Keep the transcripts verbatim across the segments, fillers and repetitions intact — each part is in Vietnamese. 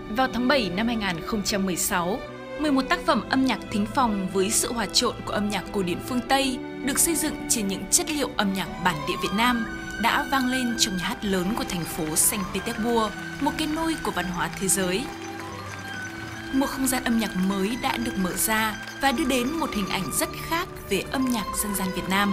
Vào tháng bảy năm hai nghìn không trăm mười sáu, mười một tác phẩm âm nhạc thính phòng với sự hòa trộn của âm nhạc cổ điển phương Tây được xây dựng trên những chất liệu âm nhạc bản địa Việt Nam đã vang lên trong nhà hát lớn của thành phố Saint Petersburg, một cái nôi của văn hóa thế giới. Một không gian âm nhạc mới đã được mở ra và đưa đến một hình ảnh rất khác về âm nhạc dân gian Việt Nam.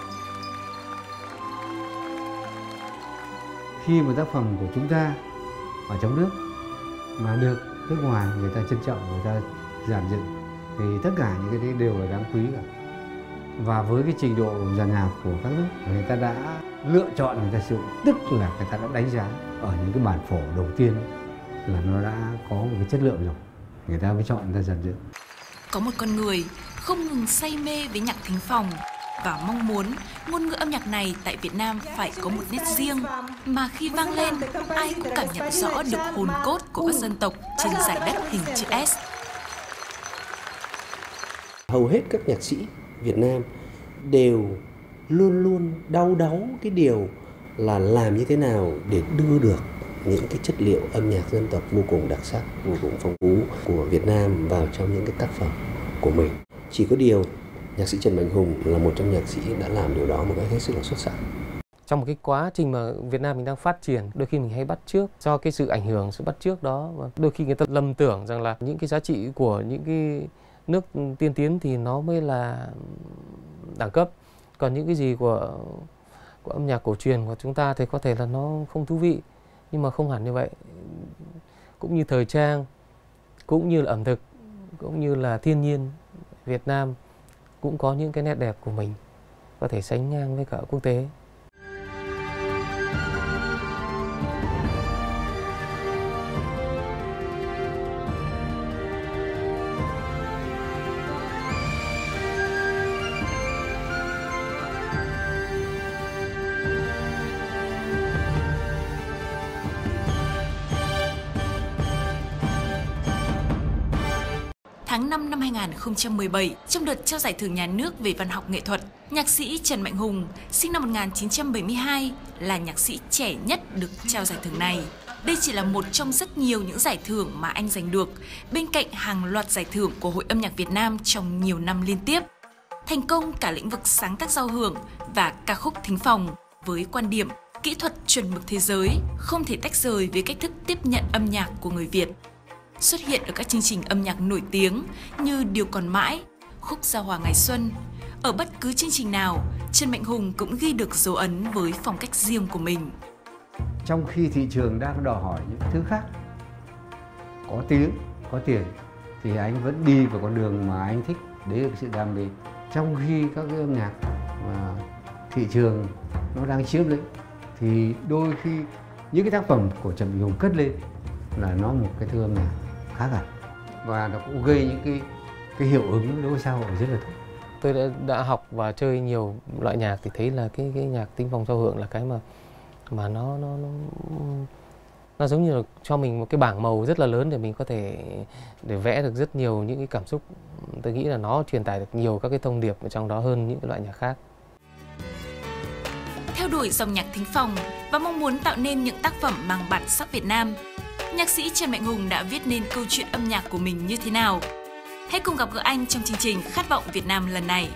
Khi một tác phẩm của chúng ta ở trong nước mà được nước ngoài người ta trân trọng, người ta dàn dựng thì tất cả những cái đấy đều là đáng quý cả. Và với cái trình độ dàn nhạc của các nước, người ta đã lựa chọn, người ta sử dụng, tức là người ta đã đánh giá ở những cái bản phổ đầu tiên là nó đã có một cái chất lượng rồi, người ta mới chọn, người ta dàn dựng. Có một con người không ngừng say mê với nhạc thính phòng và mong muốn ngôn ngữ âm nhạc này tại Việt Nam phải có một nét riêng mà khi vang lên, ai cũng cảm nhận rõ được hồn cốt của các dân tộc trên giải đất hình chữ S. Hầu hết các nhạc sĩ Việt Nam đều luôn luôn đau đáu cái điều là làm như thế nào để đưa được những cái chất liệu âm nhạc dân tộc vô cùng đặc sắc, vô cùng phong phú của Việt Nam vào trong những cái tác phẩm của mình. Chỉ có điều nhạc sĩ Trần Mạnh Hùng là một trong nhạc sĩ đã làm điều đó một cách hết sức là xuất sắc. Trong một cái quá trình mà Việt Nam mình đang phát triển, đôi khi mình hay bắt chước do cái sự ảnh hưởng, sự bắt chước đó, và đôi khi người ta lầm tưởng rằng là những cái giá trị của những cái nước tiên tiến thì nó mới là đẳng cấp, còn những cái gì của của âm nhạc cổ truyền của chúng ta thì có thể là nó không thú vị, nhưng mà không hẳn như vậy. Cũng như thời trang, cũng như là ẩm thực, cũng như là thiên nhiên, Việt Nam cũng có những cái nét đẹp của mình có thể sánh ngang với cả quốc tế. Tháng năm năm hai nghìn không trăm mười bảy, trong đợt trao giải thưởng nhà nước về văn học nghệ thuật, nhạc sĩ Trần Mạnh Hùng, sinh năm một nghìn chín trăm bảy mươi hai, là nhạc sĩ trẻ nhất được trao giải thưởng này. Đây chỉ là một trong rất nhiều những giải thưởng mà anh giành được, bên cạnh hàng loạt giải thưởng của Hội âm nhạc Việt Nam trong nhiều năm liên tiếp. Thành công cả lĩnh vực sáng tác giao hưởng và ca khúc thính phòng, với quan điểm kỹ thuật chuẩn mực thế giới, không thể tách rời với cách thức tiếp nhận âm nhạc của người Việt. Xuất hiện ở các chương trình âm nhạc nổi tiếng như Điều Còn Mãi, Khúc Giao Hòa Ngày Xuân. Ở bất cứ chương trình nào, Trần Mạnh Hùng cũng ghi được dấu ấn với phong cách riêng của mình. Trong khi thị trường đang đòi hỏi những thứ khác, có tiếng, có tiền, thì anh vẫn đi vào con đường mà anh thích, đấy là sự đam mê. Trong khi các cái âm nhạc mà thị trường nó đang chiếm lĩnh, thì đôi khi những cái tác phẩm của Trần Mạnh Hùng cất lên là nó một cái thứ âm nhạc khác hẳn, và nó cũng gây những cái cái hiệu ứng đối với xã hội rất là tốt. Tôi đã, đã học và chơi nhiều loại nhạc thì thấy là cái cái nhạc thính phòng giao hưởng là cái mà mà nó nó nó nó giống như là cho mình một cái bảng màu rất là lớn để mình có thể để vẽ được rất nhiều những cái cảm xúc. Tôi nghĩ là nó truyền tải được nhiều các cái thông điệp ở trong đó hơn những cái loại nhạc khác. Theo đuổi dòng nhạc thính phòng và mong muốn tạo nên những tác phẩm mang bản sắc Việt Nam, nhạc sĩ Trần Mạnh Hùng đã viết nên câu chuyện âm nhạc của mình như thế nào? Hãy cùng gặp gỡ anh trong chương trình Khát vọng Việt Nam lần này.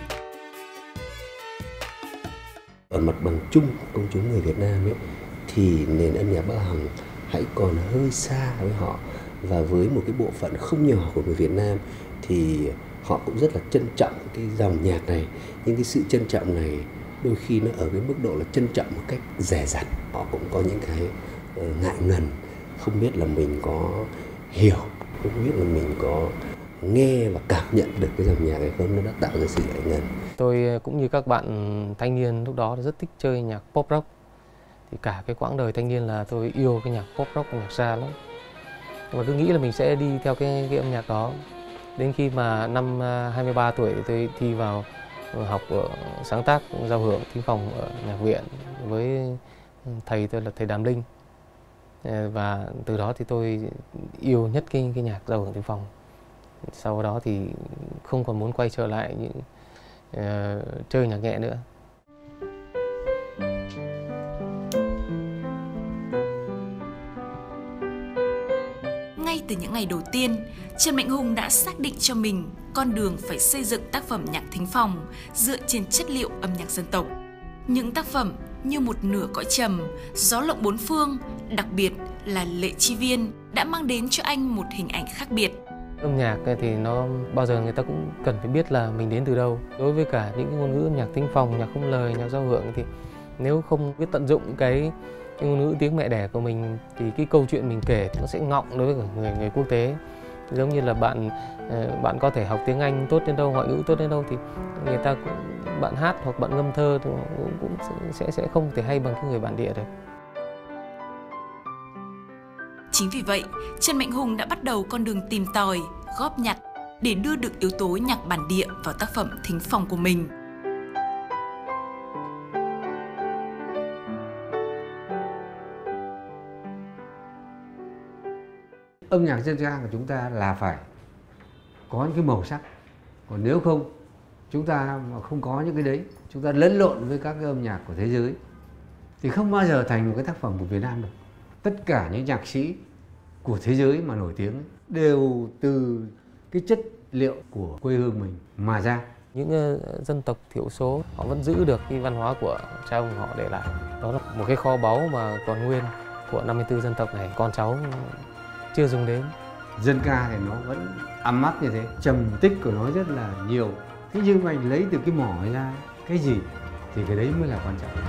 Ở mặt bằng chung công chúng người Việt Nam ấy, thì nền âm nhạc Bác Hằng hãy còn hơi xa với họ, và với một cái bộ phận không nhỏ của người Việt Nam thì họ cũng rất là trân trọng cái dòng nhạc này. Nhưng cái sự trân trọng này đôi khi nó ở cái mức độ là trân trọng một cách dè dặt. Họ cũng có những cái ngại ngần, không biết là mình có hiểu, không biết là mình có nghe và cảm nhận được cái dòng nhạc này không, nó đã tạo ra sự ngại ngần. Tôi cũng như các bạn thanh niên lúc đó rất thích chơi nhạc pop rock. Thì cả cái quãng đời thanh niên là tôi yêu cái nhạc pop rock, nhạc jazz lắm. Và cứ nghĩ là mình sẽ đi theo cái, cái âm nhạc đó. Đến khi mà năm hai mươi ba tuổi tôi thi vào học ở sáng tác giao hưởng thính phòng ở nhạc viện với thầy tôi là thầy Đàm Linh. Và từ đó thì tôi yêu nhất cái, cái nhạc giao hưởng thính phòng. Sau đó thì không còn muốn quay trở lại những uh, chơi nhạc nhẹ nữa. từ những ngày đầu tiên, Trần Mạnh Hùng đã xác định cho mình con đường phải xây dựng tác phẩm nhạc thính phòng dựa trên chất liệu âm nhạc dân tộc. Những tác phẩm như Một nửa cõi trầm, Gió lộng bốn phương, đặc biệt là Lệ Chi Viên đã mang đến cho anh một hình ảnh khác biệt. Âm nhạc thì nó bao giờ người ta cũng cần phải biết là mình đến từ đâu. Đối với cả những cái ngôn ngữ âm nhạc thính phòng, nhạc không lời, nhạc giao hưởng thì nếu không biết tận dụng cái, cái ngôn ngữ tiếng mẹ đẻ của mình thì cái câu chuyện mình kể thì nó sẽ ngọng đối với người người quốc tế. Giống như là bạn bạn có thể học tiếng Anh tốt đến đâu, ngoại ngữ tốt đến đâu thì người ta cũng bạn hát hoặc bạn ngâm thơ thì cũng, cũng sẽ sẽ không thể hay bằng cái người bản địa được. Chính vì vậy, Trần Mạnh Hùng đã bắt đầu con đường tìm tòi, góp nhặt để đưa được yếu tố nhạc bản địa vào tác phẩm thính phòng của mình. Âm nhạc dân gian của chúng ta là phải có những cái màu sắc. Còn nếu không, chúng ta mà không có những cái đấy, chúng ta lẫn lộn với các cái âm nhạc của thế giới thì không bao giờ thành một cái tác phẩm của Việt Nam được. Tất cả những nhạc sĩ của thế giới mà nổi tiếng đều từ cái chất liệu của quê hương mình mà ra. Những uh, dân tộc thiểu số họ vẫn giữ được cái văn hóa của cha ông họ để lại. Đó là một cái kho báu mà còn nguyên của năm mươi tư dân tộc này, con cháu chưa dùng đến. Dân ca thì nó vẫn âm áp như thế, trầm tích của nó rất là nhiều. Thế nhưng mà lấy từ cái mỏ ra cái gì thì cái đấy mới là quan trọng.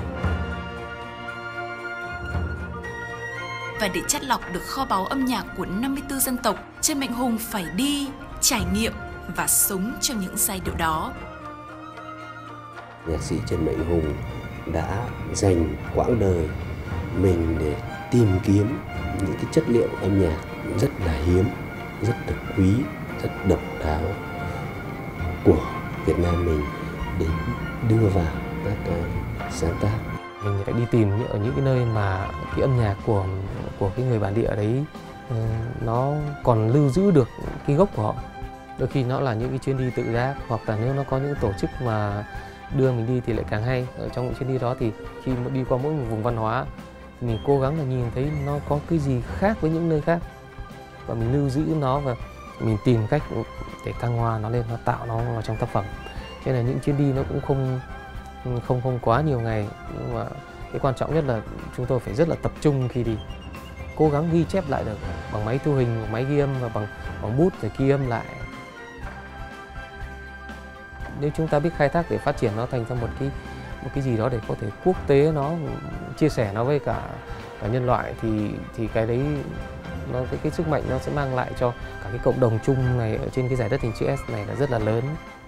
Và để chắt lọc được kho báu âm nhạc của năm mươi tư dân tộc, Trần Mạnh Hùng phải đi, trải nghiệm và sống trong những giai điệu đó. Nhạc sĩ Trần Mạnh Hùng đã dành quãng đời mình để tìm kiếm những cái chất liệu âm nhạc rất là hiếm, rất là quý, rất độc đáo của Việt Nam mình để đưa vào các cái sáng tác. Mình phải đi tìm ở những cái nơi mà cái âm nhạc của của cái người bản địa đấy nó còn lưu giữ được cái gốc của họ. Đôi khi nó là những cái chuyến đi tự giác, hoặc là nếu nó có những tổ chức mà đưa mình đi thì lại càng hay. Ở trong những chuyến đi đó thì khi mà đi qua mỗi một vùng văn hóa thì mình cố gắng là nhìn thấy nó có cái gì khác với những nơi khác và mình lưu giữ nó và mình tìm cách để thăng hoa nó lên, nó tạo nó vào trong tác phẩm. Cho nên là những chuyến đi nó cũng không không không quá nhiều ngày, nhưng mà cái quan trọng nhất là chúng tôi phải rất là tập trung khi đi, cố gắng ghi chép lại được bằng máy thu hình, bằng máy ghi âm và bằng bằng bút để ghi âm lại. Nếu chúng ta biết khai thác để phát triển nó thành ra một cái một cái gì đó để có thể quốc tế nó chia sẻ nó với cả, cả nhân loại thì thì cái đấy nó cái cái sức mạnh nó sẽ mang lại cho cả cái cộng đồng chung này ở trên cái giải đất hình chữ S này là rất là lớn.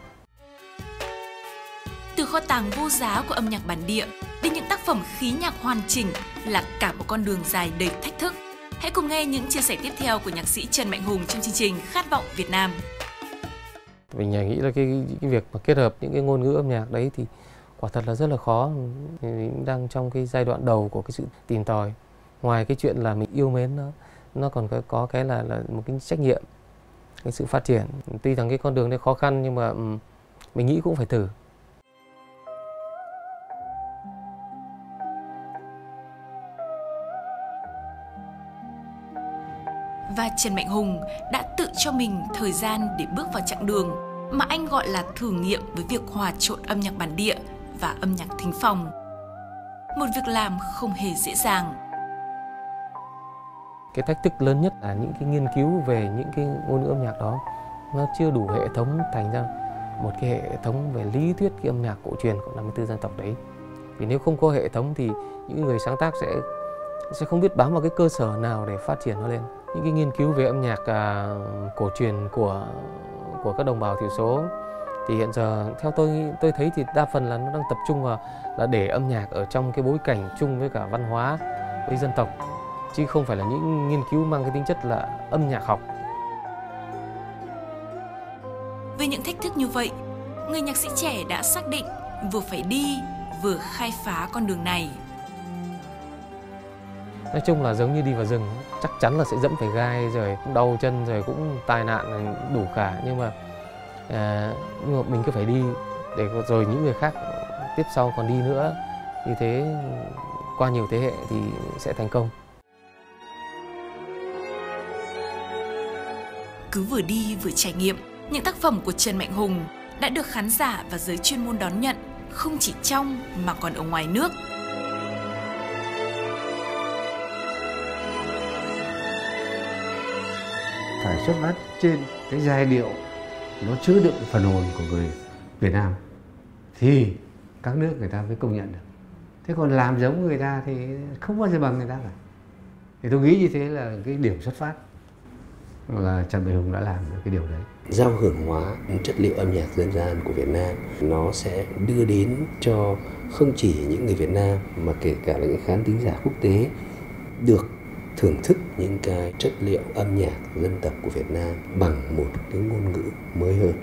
Từ kho tàng vô giá của âm nhạc bản địa đến những tác phẩm khí nhạc hoàn chỉnh là cả một con đường dài đầy thách thức. Hãy cùng nghe những chia sẻ tiếp theo của nhạc sĩ Trần Mạnh Hùng trong chương trình Khát vọng Việt Nam. Mình nghĩ là cái cái việc mà kết hợp những cái ngôn ngữ âm nhạc đấy thì quả thật là rất là khó. Mình đang trong cái giai đoạn đầu của cái sự tìm tòi. Ngoài cái chuyện là mình yêu mến nó, nó còn có, có cái là là một cái trách nhiệm, cái sự phát triển. Tuy rằng cái con đường này khó khăn nhưng mà mình nghĩ cũng phải thử. Và Trần Mạnh Hùng đã tự cho mình thời gian để bước vào chặng đường mà anh gọi là thử nghiệm với việc hòa trộn âm nhạc bản địa và âm nhạc thính phòng. Một việc làm không hề dễ dàng. Cái thách thức lớn nhất là những cái nghiên cứu về những cái ngôn ngữ âm nhạc đó nó chưa đủ hệ thống thành ra một cái hệ thống về lý thuyết cái âm nhạc cổ truyền của năm mươi tư dân tộc đấy. Vì nếu không có hệ thống thì những người sáng tác sẽ sẽ không biết bám vào cái cơ sở nào để phát triển nó lên. Những cái nghiên cứu về âm nhạc à, cổ truyền của của các đồng bào thiểu số thì hiện giờ theo tôi tôi thấy thì đa phần là nó đang tập trung vào là để âm nhạc ở trong cái bối cảnh chung với cả văn hóa với dân tộc, chứ không phải là những nghiên cứu mang cái tính chất là âm nhạc học. Với những thách thức như vậy, người nhạc sĩ trẻ đã xác định vừa phải đi vừa khai phá con đường này. Nói chung là giống như đi vào rừng, chắc chắn là sẽ dẫm phải gai rồi cũng đau chân rồi cũng tai nạn đủ cả, nhưng mà à, nhưng mà mình cứ phải đi để rồi những người khác tiếp sau còn đi nữa, như thế qua nhiều thế hệ thì sẽ thành công. Cứ vừa đi vừa trải nghiệm, những tác phẩm của Trần Mạnh Hùng đã được khán giả và giới chuyên môn đón nhận không chỉ trong mà còn ở ngoài nước. Phải xuất phát trên cái giai điệu nó chứa đựng phần hồn của người Việt Nam thì các nước người ta mới công nhận được. Thế còn làm giống người ta thì không bao giờ bằng người ta cả. Thì tôi nghĩ như thế là cái điểm xuất phát là Trần Mạnh Hùng đã làm được cái điều đấy. Giao hưởng hóa chất liệu âm nhạc dân gian của Việt Nam nó sẽ đưa đến cho không chỉ những người Việt Nam mà kể cả là những khán thính giả quốc tế được thưởng thức những cái chất liệu âm nhạc dân tộc của Việt Nam bằng một cái ngôn ngữ mới hơn.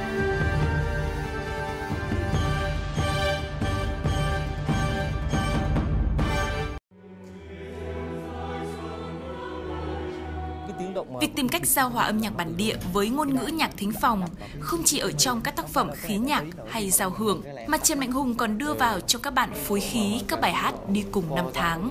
Việc tìm cách giao hòa âm nhạc bản địa với ngôn ngữ nhạc thính phòng không chỉ ở trong các tác phẩm khí nhạc hay giao hưởng, mà Trần Mạnh Hùng còn đưa vào trong các bản phối khí các bài hát đi cùng năm tháng.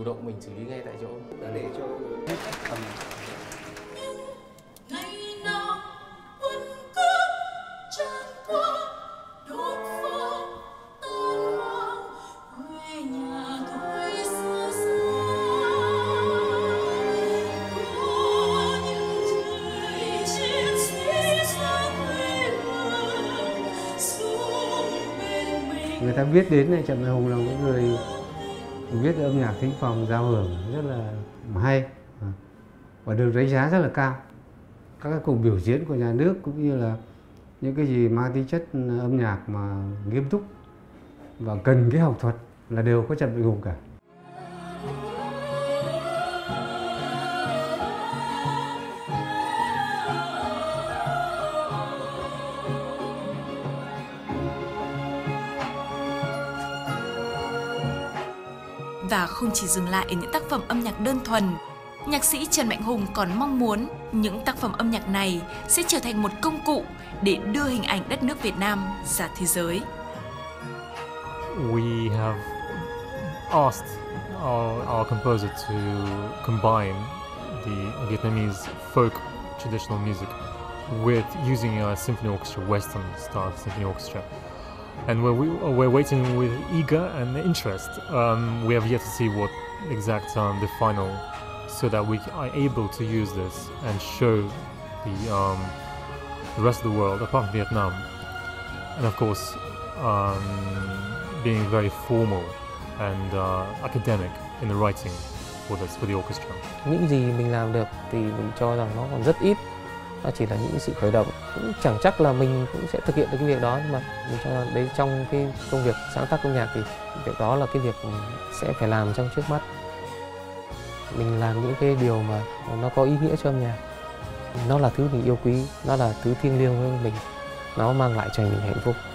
Người ta biết đến này Trần Mạnh Hùng là một người viết âm nhạc thính phòng giao hưởng rất là hay và được đánh giá rất là cao. Các cái cuộc biểu diễn của nhà nước cũng như là những cái gì mang tính chất âm nhạc mà nghiêm túc và cần cái học thuật là đều có Trần Mạnh Hùng cả. Và không chỉ dừng lại ở những tác phẩm âm nhạc đơn thuần, nhạc sĩ Trần Mạnh Hùng còn mong muốn những tác phẩm âm nhạc này sẽ trở thành một công cụ để đưa hình ảnh đất nước Việt Nam ra thế giới. We have asked our, our composer to combine the Vietnamese folk traditional music with using a symphony orchestra, Western style symphony orchestra. And we're, we're waiting with eager and interest. Um, we have yet to see what exact um, the final, so that we are able to use this and show the, um, the rest of the world, apart from Vietnam. And of course, um, being very formal and uh, academic in the writing for this, for the orchestra. Những gì mình làm được thì mình cho rằng nó còn rất ít. Nó chỉ là những sự khởi động, cũng chẳng chắc là mình cũng sẽ thực hiện được cái việc đó, nhưng mà mình cho rằng đấy trong cái công việc sáng tác âm nhạc thì việc đó là cái việc sẽ phải làm trong trước mắt. Mình làm những cái điều mà nó có ý nghĩa cho âm nhạc. Nó là thứ mình yêu quý, nó là thứ thiêng liêng với mình, nó mang lại cho mình hạnh phúc.